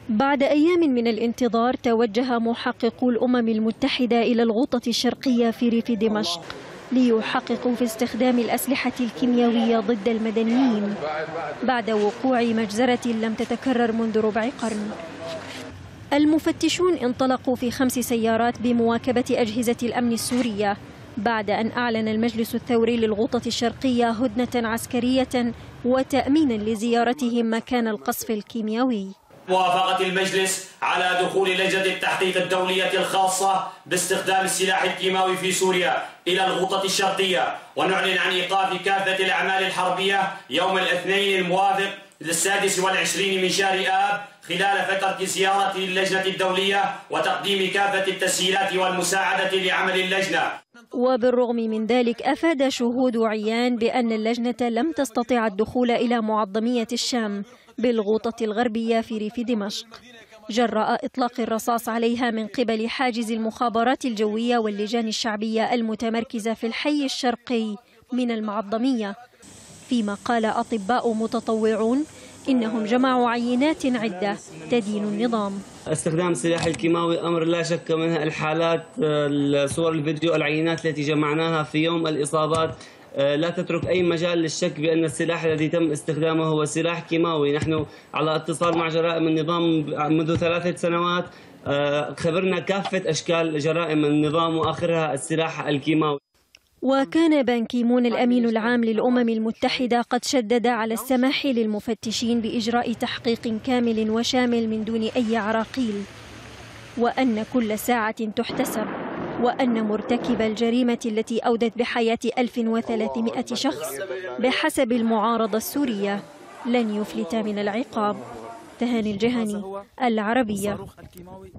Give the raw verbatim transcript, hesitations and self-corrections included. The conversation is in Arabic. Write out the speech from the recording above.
بعد أيام من الانتظار توجه محققو الأمم المتحدة إلى الغوطة الشرقية في ريف دمشق ليحققوا في استخدام الأسلحة الكيميائية ضد المدنيين بعد وقوع مجزرة لم تتكرر منذ ربع قرن. المفتشون انطلقوا في خمس سيارات بمواكبة أجهزة الأمن السورية بعد أن أعلن المجلس الثوري للغوطة الشرقية هدنة عسكرية وتأمينا لزيارتهم مكان القصف الكيميائي. موافقة المجلس على دخول لجنة التحقيق الدولية الخاصة باستخدام السلاح الكيماوي في سوريا إلى الغوطة الشرقية، ونعلن عن إيقاف كافة الأعمال الحربية يوم الاثنين الموافق للسادس والعشرين من شهر آب خلال فترة زيارة اللجنة الدولية وتقديم كافة التسهيلات والمساعدة لعمل اللجنة. وبالرغم من ذلك أفاد شهود عيان بأن اللجنة لم تستطع الدخول إلى معظمية الشام بالغوطة الغربية في ريف دمشق جراء إطلاق الرصاص عليها من قبل حاجز المخابرات الجوية واللجان الشعبية المتمركزة في الحي الشرقي من المعظمية، فيما قال أطباء متطوعون إنهم جمعوا عينات عدة تدين النظام. استخدام السلاح الكيماوي أمر لا شك منها الحالات، صور الفيديو، العينات التي جمعناها في يوم الإصابات لا تترك أي مجال للشك بأن السلاح الذي تم استخدامه هو سلاح كيماوي. نحن على اتصال مع جرائم النظام منذ ثلاثة سنوات، خبرنا كافة أشكال جرائم النظام وآخرها السلاح الكيماوي. وكان بان كيمون الأمين العام للأمم المتحدة قد شدد على السماح للمفتشين بإجراء تحقيق كامل وشامل من دون أي عراقيل، وأن كل ساعة تحتسب، وأن مرتكب الجريمة التي أودت بحياة ألف وثلاثمائة شخص بحسب المعارضة السورية لن يفلت من العقاب. تهاني الجهني، العربية.